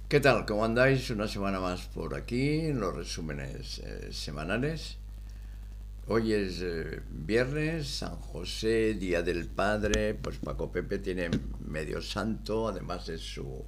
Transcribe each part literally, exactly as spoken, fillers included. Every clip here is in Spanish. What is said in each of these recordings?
¿Qué tal? ¿Cómo andáis? Una semana más por aquí en los resúmenes eh, semanales. Hoy es eh, viernes, San José, Día del Padre. Pues Paco Pepe tiene medio santo, además es su,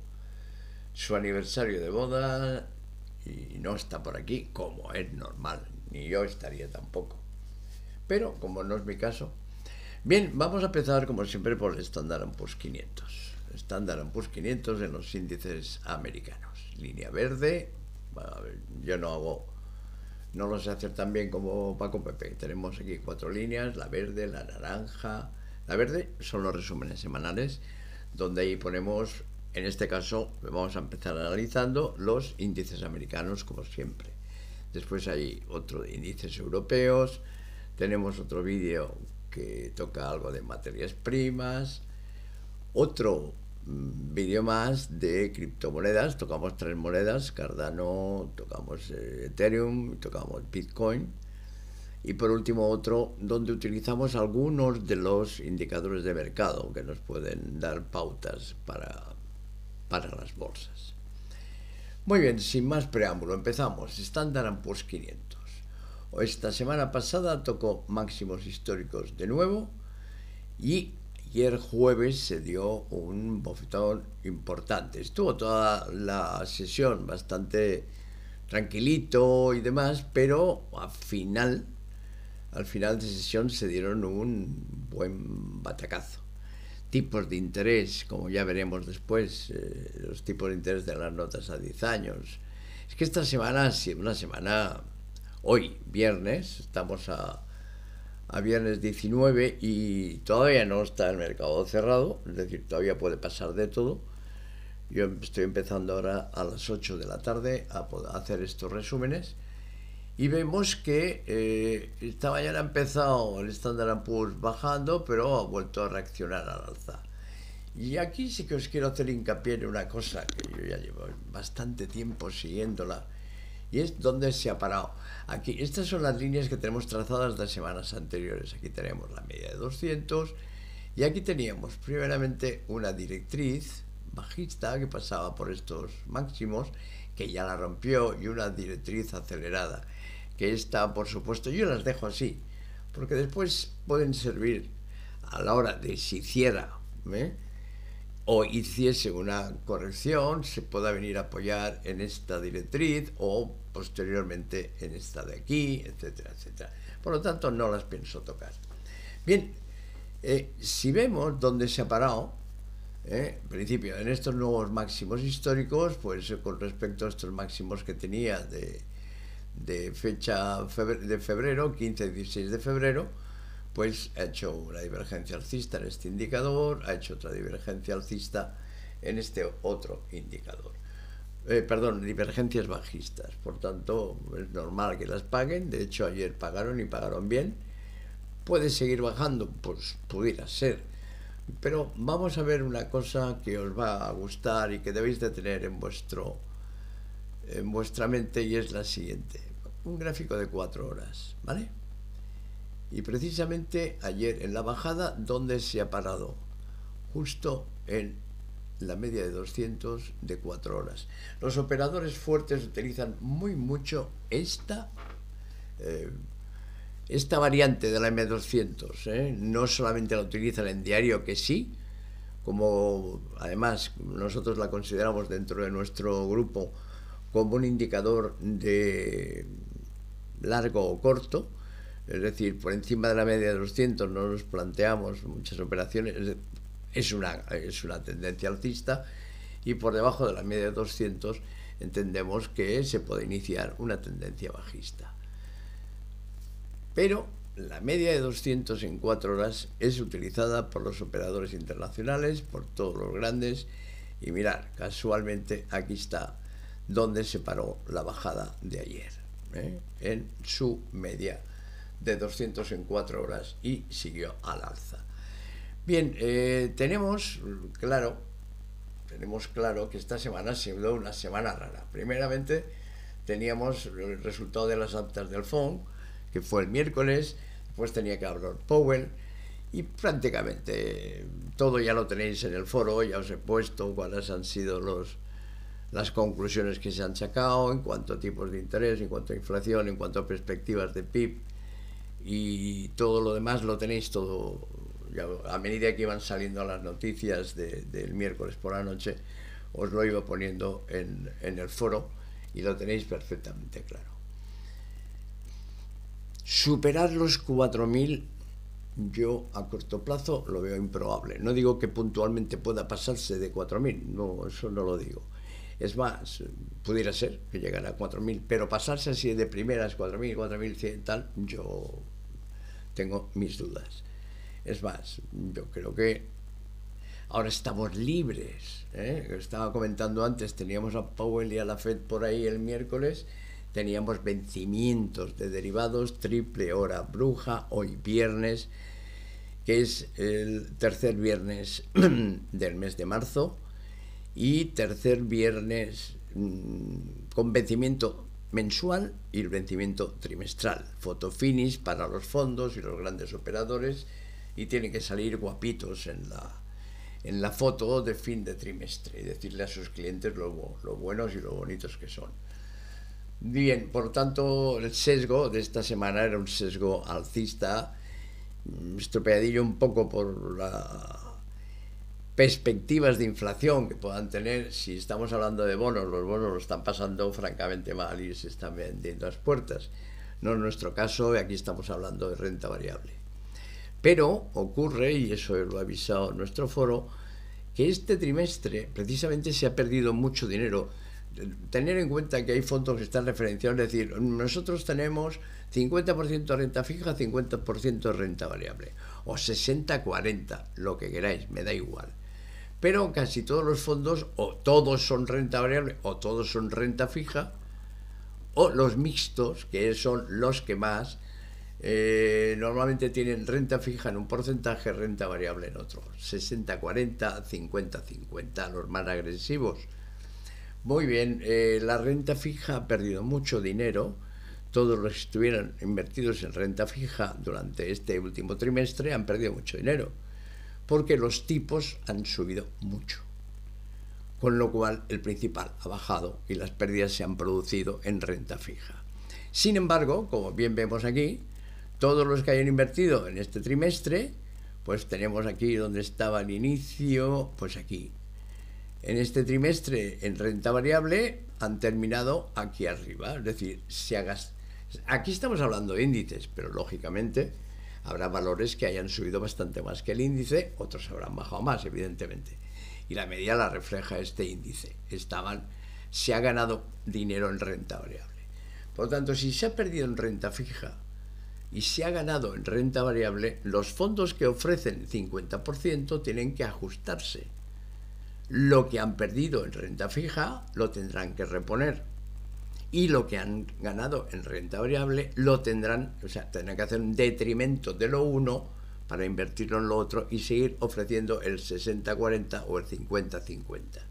su aniversario de boda y no está por aquí, como es normal. Ni yo estaría tampoco. Pero, como no es mi caso. Bien, vamos a empezar como siempre por el Standard and Poor's quinientos. Standard and Poor's quinientos en los índices americanos. Línea verde. A ver, yo no hago, no lo sé hacer tan bien como Paco Pepe. Tenemos aquí cuatro líneas, la verde, la naranja. La verde son los resúmenes semanales, donde ahí ponemos, en este caso, vamos a empezar analizando los índices americanos como siempre. Después hay otro de índices europeos. Tenemos otro vídeo que toca algo de materias primas, otro mmm, vídeo más de criptomonedas. Tocamos tres monedas: Cardano, tocamos eh, Ethereum, tocamos Bitcoin, y por último otro donde utilizamos algunos de los indicadores de mercado que nos pueden dar pautas para, para las bolsas. Muy bien, sin más preámbulo, empezamos. Standard and Poor's quinientos. Esta semana pasada tocó máximos históricos de nuevo y ayer jueves se dio un bofetón importante. Estuvo toda la sesión bastante tranquilito y demás, pero al final, al final de sesión se dieron un buen batacazo. Tipos de interés, como ya veremos después, eh, los tipos de interés de las notas a diez años. Es que esta semana ha sido una semana. Hoy, viernes, estamos a, a viernes diecinueve y todavía no está el mercado cerrado, es decir, todavía puede pasar de todo. Yo estoy empezando ahora a las ocho de la tarde a poder hacer estos resúmenes y vemos que eh, esta mañana ha empezado el Standard and Poor's bajando, pero ha vuelto a reaccionar al alza. Y aquí sí que os quiero hacer hincapié en una cosa que yo ya llevo bastante tiempo siguiéndola, y es donde se ha parado. Aquí, estas son las líneas que tenemos trazadas de semanas anteriores. Aquí tenemos la media de doscientos y aquí teníamos primeramente una directriz bajista que pasaba por estos máximos, que ya la rompió, y una directriz acelerada, que esta, por supuesto, yo las dejo así, porque después pueden servir a la hora de si hiciera, ¿eh? o hiciese una corrección, se pueda venir a apoyar en esta directriz o posteriormente en esta de aquí, etcétera, etcétera. Por lo tanto, no las pienso tocar. Bien, eh, si vemos dónde se ha parado, eh, en principio, en estos nuevos máximos históricos, pues eh, con respecto a estos máximos que tenía de, de fecha febrero, de febrero, quince y dieciséis de febrero, pues ha hecho una divergencia alcista en este indicador, ha hecho otra divergencia alcista en este otro indicador. Eh, perdón, divergencias bajistas. Por tanto, es normal que las paguen. De hecho, ayer pagaron y pagaron bien. ¿Puede seguir bajando? Pues pudiera ser. Pero vamos a ver una cosa que os va a gustar y que debéis de tener en vuestro en vuestra mente, y es la siguiente. Un gráfico de cuatro horas, ¿vale? Y precisamente ayer en la bajada, ¿dónde se ha parado? Justo en la media de doscientos de cuatro horas. Los operadores fuertes utilizan muy mucho esta eh, esta variante de la M doscientos, ¿eh? No solamente la utilizan en diario, que sí, como además nosotros la consideramos dentro de nuestro grupo como un indicador de largo o corto. Es decir, por encima de la media de doscientos no nos planteamos muchas operaciones, es una, es una tendencia alcista, y por debajo de la media de doscientos entendemos que se puede iniciar una tendencia bajista. Pero la media de doscientos en cuatro horas es utilizada por los operadores internacionales, por todos los grandes, y mirad, casualmente aquí está donde se paró la bajada de ayer, ¿eh? en su media de doscientos en cuatro horas, y siguió al alza. Bien, eh, tenemos claro, tenemos claro que esta semana ha sido una semana rara. Primeramente teníamos el resultado de las actas del F O M, que fue el miércoles, después tenía que hablar Powell, y prácticamente todo ya lo tenéis en el foro, ya os he puesto cuáles han sido los, las conclusiones que se han sacado en cuanto a tipos de interés, en cuanto a inflación, en cuanto a perspectivas de P I B, y todo lo demás lo tenéis todo, ya, a medida que iban saliendo las noticias de, del miércoles por la noche, os lo iba poniendo en, en el foro y lo tenéis perfectamente claro. Superar los cuatro mil, yo a corto plazo lo veo improbable. No digo que puntualmente pueda pasarse de cuatro mil, no, eso no lo digo. Es más, pudiera ser que llegara a cuatro mil, pero pasarse así de primeras cuatro mil, cuatro mil cien tal, yo tengo mis dudas. Es más, yo creo que ahora estamos libres, ¿eh? Estaba comentando antes, teníamos a Powell y a la Fed por ahí el miércoles, teníamos vencimientos de derivados, triple hora bruja, hoy viernes, que es el tercer viernes del mes de marzo, y tercer viernes mmm, con vencimiento mensual y el vencimiento trimestral, photo finish para los fondos y los grandes operadores, y tienen que salir guapitos en la, en la foto de fin de trimestre y decirle a sus clientes lo, lo buenos y lo bonitos que son. Bien, por tanto, el sesgo de esta semana era un sesgo alcista, estropeadillo un poco por las perspectivas de inflación que puedan tener. Si estamos hablando de bonos, los bonos lo están pasando francamente mal y se están vendiendo a las puertas. No en nuestro caso, aquí estamos hablando de renta variable. Pero ocurre, y eso lo ha avisado nuestro foro, que este trimestre precisamente se ha perdido mucho dinero. Tener en cuenta que hay fondos que están referenciados, es decir, nosotros tenemos cincuenta por ciento de renta fija, cincuenta por ciento de renta variable, o sesenta cuarenta, lo que queráis, me da igual. Pero casi todos los fondos, o todos son renta variable, o todos son renta fija, o los mixtos, que son los que más, eh, normalmente tienen renta fija en un porcentaje, renta variable en otro, sesenta cuarenta, cincuenta cincuenta, los más agresivos. Muy bien, eh, la renta fija ha perdido mucho dinero. Todos los que estuvieran invertidos en renta fija durante este último trimestre han perdido mucho dinero, porque los tipos han subido mucho, con lo cual el principal ha bajado y las pérdidas se han producido en renta fija. Sin embargo, como bien vemos aquí, todos los que hayan invertido en este trimestre, pues tenemos aquí donde estaba el inicio, pues aquí. En este trimestre en renta variable han terminado aquí arriba, es decir, se ha gastado. Aquí estamos hablando de índices, pero lógicamente habrá valores que hayan subido bastante más que el índice, otros habrán bajado más, evidentemente. Y la media la refleja este índice. Estaban, se ha ganado dinero en renta variable. Por lo tanto, si se ha perdido en renta fija y se ha ganado en renta variable, los fondos que ofrecen cincuenta por ciento tienen que ajustarse. Lo que han perdido en renta fija lo tendrán que reponer, y lo que han ganado en renta variable lo tendrán, o sea, tendrán que hacer un detrimento de lo uno para invertirlo en lo otro y seguir ofreciendo el sesenta cuarenta o el cincuenta cincuenta.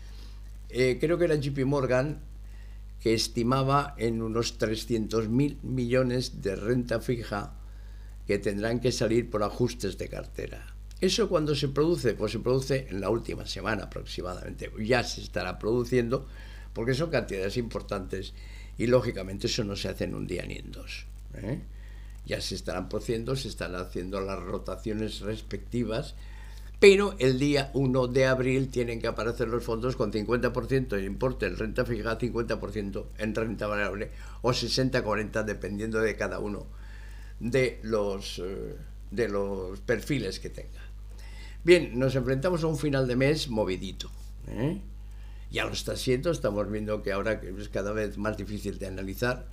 Eh, creo que era J P Morgan que estimaba en unos trescientos mil millones de renta fija que tendrán que salir por ajustes de cartera. ¿Eso cuándo se produce? Pues se produce en la última semana aproximadamente. Ya se estará produciendo porque son cantidades importantes y lógicamente eso no se hace en un día ni en dos, ¿eh? Ya se estarán produciendo, se están haciendo las rotaciones respectivas, pero el día uno de abril tienen que aparecer los fondos con cincuenta por ciento de importe en renta fija, cincuenta por ciento en renta variable o sesenta cuarenta dependiendo de cada uno de los, eh, de los perfiles que tenga. Bien, nos enfrentamos a un final de mes movidito, ¿eh? Ya lo está siendo, estamos viendo que ahora es cada vez más difícil de analizar,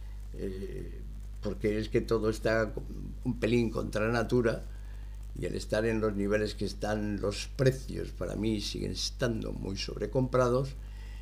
eh, porque es que todo está un pelín contra natura, y al estar en los niveles que están, los precios para mí siguen estando muy sobrecomprados.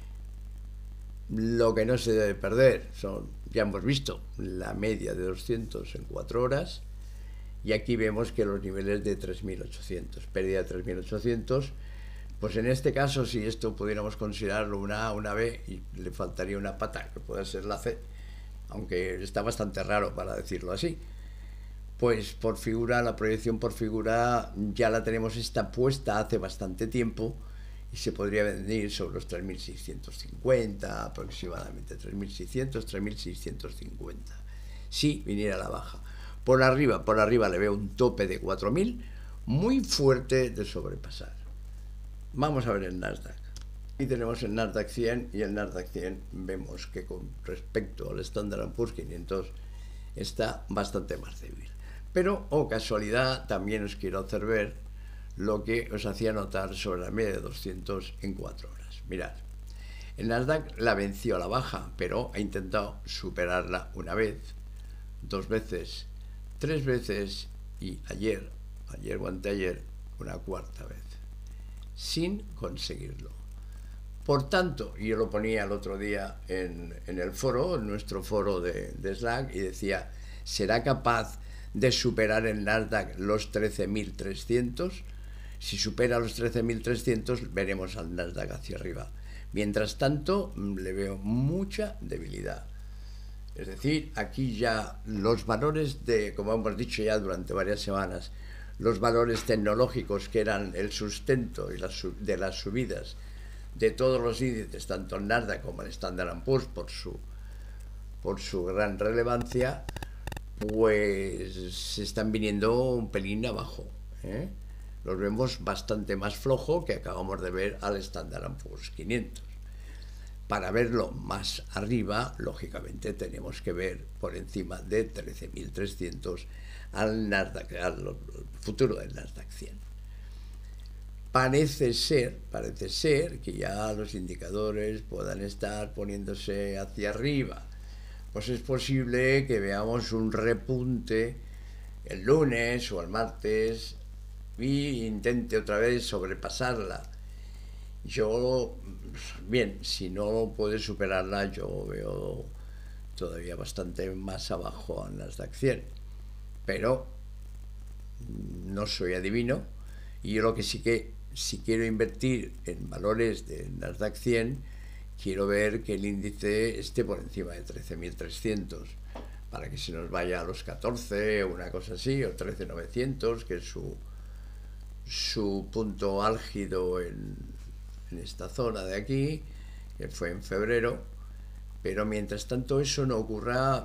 Lo que no se debe perder son, ya hemos visto, la media de doscientos en cuatro horas, y aquí vemos que los niveles de tres mil ochocientos, pérdida de tres mil ochocientos, pues en este caso, si esto pudiéramos considerarlo una A, una B, y le faltaría una pata, que puede ser la C, aunque está bastante raro para decirlo así, pues por figura, la proyección por figura ya la tenemos esta puesta hace bastante tiempo, y se podría venir sobre los tres mil seiscientos cincuenta aproximadamente, tres mil seiscientos, tres mil seiscientos cincuenta, si viniera a la baja. Por arriba, por arriba le veo un tope de cuatro mil muy fuerte de sobrepasar. Vamos a ver el Nasdaq. Aquí tenemos el Nasdaq cien y el Nasdaq cien vemos que con respecto al Standard and Poor's quinientos está bastante más débil. Pero, oh casualidad, también os quiero hacer ver lo que os hacía notar sobre la media de doscientos en cuatro horas. Mirad, el Nasdaq la venció a la baja, pero ha intentado superarla una vez, dos veces, tres veces y ayer, ayer o anteayer, una cuarta vez, sin conseguirlo. Por tanto, yo lo ponía el otro día en, en el foro, en nuestro foro de, de Slack, y decía, ¿será capaz de superar el Nasdaq los trece mil trescientos? Si supera los trece mil trescientos, veremos al Nasdaq hacia arriba. Mientras tanto, le veo mucha debilidad. Es decir, aquí ya los valores de, como hemos dicho ya durante varias semanas, los valores tecnológicos que eran el sustento y las, de las subidas de todos los índices, tanto el Nasdaq como el Standard and Poor's, por su, por su gran relevancia, pues se están viniendo un pelín abajo, ¿eh? Los vemos bastante más flojo que acabamos de ver al Standard and Poor's quinientos. Para verlo más arriba, lógicamente tenemos que ver por encima de trece mil trescientos al Nasdaq, al futuro del Nasdaq cien. Parece ser, parece ser que ya los indicadores puedan estar poniéndose hacia arriba. Pues es posible que veamos un repunte el lunes o el martes y intente otra vez sobrepasarla. Yo, bien, si no puede superarla, yo veo todavía bastante más abajo al Nasdaq cien. Pero no soy adivino y yo lo que sí que, si quiero invertir en valores del Nasdaq cien, quiero ver que el índice esté por encima de trece mil trescientos para que se nos vaya a los catorce o una cosa así, o trece mil novecientos, que es su, su punto álgido en, en esta zona de aquí, que fue en febrero. Pero mientras tanto eso no ocurra,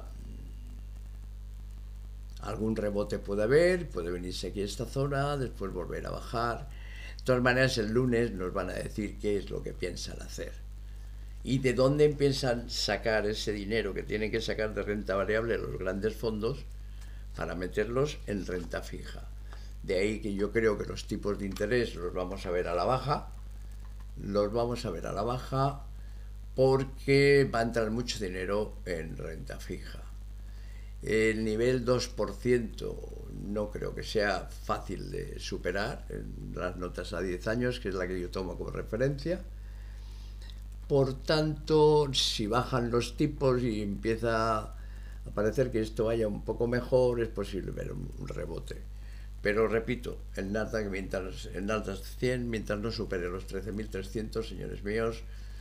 algún rebote puede haber, puede venirse aquí a esta zona, después volver a bajar. De todas maneras, el lunes nos van a decir qué es lo que piensan hacer y de dónde piensan sacar ese dinero que tienen que sacar de renta variable los grandes fondos para meterlos en renta fija. De ahí que yo creo que los tipos de interés los vamos a ver a la baja, los vamos a ver a la baja porque va a entrar mucho dinero en renta fija. El nivel dos por ciento no creo que sea fácil de superar en las notas a diez años, que es la que yo tomo como referencia. Por tanto, si bajan los tipos y empieza a parecer que esto vaya un poco mejor, es posible ver un, un rebote. Pero repito, el Nasdaq, mientras, el Nasdaq cien, mientras no supere los trece mil trescientos, señores míos,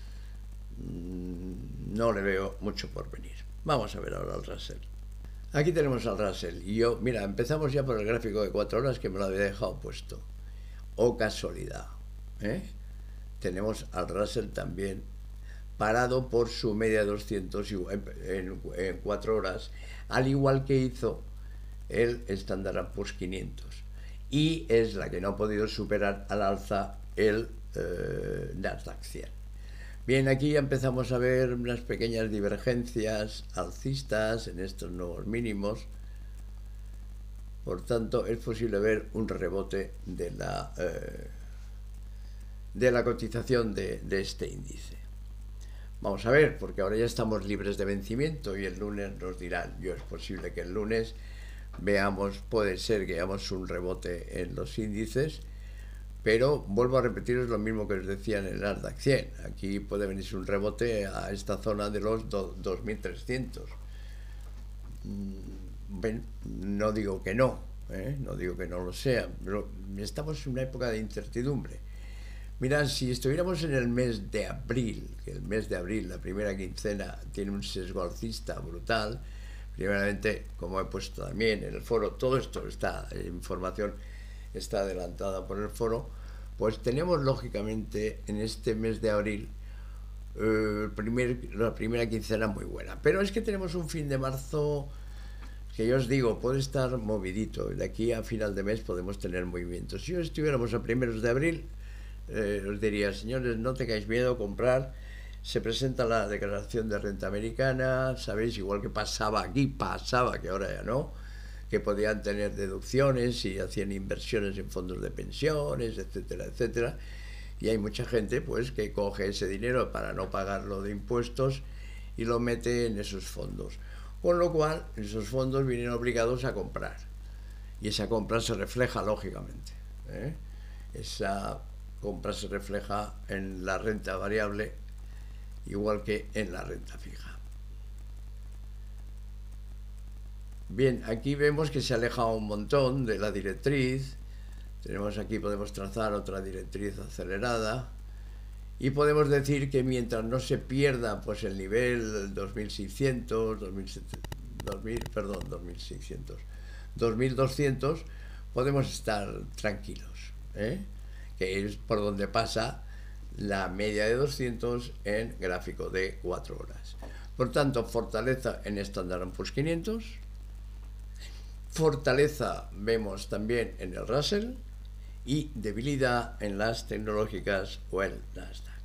no le veo mucho por venir. Vamos a ver ahora al Russell. Aquí tenemos al Russell y yo, mira, empezamos ya por el gráfico de cuatro horas que me lo había dejado puesto. Oh casualidad, ¿eh? Tenemos al Russell también parado por su media de doscientos en, en cuatro horas, al igual que hizo el Standard and Poor's quinientos, y es la que no ha podido superar al alza el eh, Nasdaq cien. Bien, aquí ya empezamos a ver unas pequeñas divergencias alcistas en estos nuevos mínimos. Por tanto, es posible ver un rebote de la, eh, de la cotización de, de este índice. Vamos a ver, porque ahora ya estamos libres de vencimiento y el lunes nos dirán, yo es posible que el lunes veamos, puede ser que veamos un rebote en los índices, pero vuelvo a repetiros lo mismo que os decía en el Nasdaq cien. Aquí puede venirse un rebote a esta zona de los dos mil trescientos. Ven, no digo que no, ¿eh? no digo que no lo sea, pero estamos en una época de incertidumbre. Mirad, si estuviéramos en el mes de abril, que el mes de abril, la primera quincena, tiene un sesgo alcista brutal, primeramente, como he puesto también en el foro, todo esto, esta información está adelantada por el foro, Pues tenemos lógicamente en este mes de abril eh, el primer, la primera quincena muy buena, pero es que tenemos un fin de marzo que yo os digo, puede estar movidito. De aquí a final de mes podemos tener movimientos. Si estuviéramos a primeros de abril, eh, os diría, señores, no tengáis miedo, comprar. Se presenta la declaración de renta americana, sabéis, igual que pasaba aquí, pasaba, que ahora ya no, que podían tener deducciones y hacían inversiones en fondos de pensiones, etcétera, etcétera. Y hay mucha gente pues que coge ese dinero para no pagarlo de impuestos y lo mete en esos fondos. Con lo cual, esos fondos vienen obligados a comprar. Y esa compra se refleja, lógicamente, ¿eh? Esa compra se refleja en la renta variable, igual que en la renta fija. Bien, aquí vemos que se aleja un montón de la directriz. Tenemos aquí, podemos trazar otra directriz acelerada. Y podemos decir que mientras no se pierda pues el nivel dos mil seiscientos, dos mil, dos mil, perdón, dos mil seiscientos, dos mil doscientos, podemos estar tranquilos, ¿eh? Que es por donde pasa la media de doscientos en gráfico de cuatro horas. Por tanto, fortaleza en Standard and Poor's quinientos, fortaleza vemos también en el Russell y debilidad en las tecnológicas o el Nasdaq.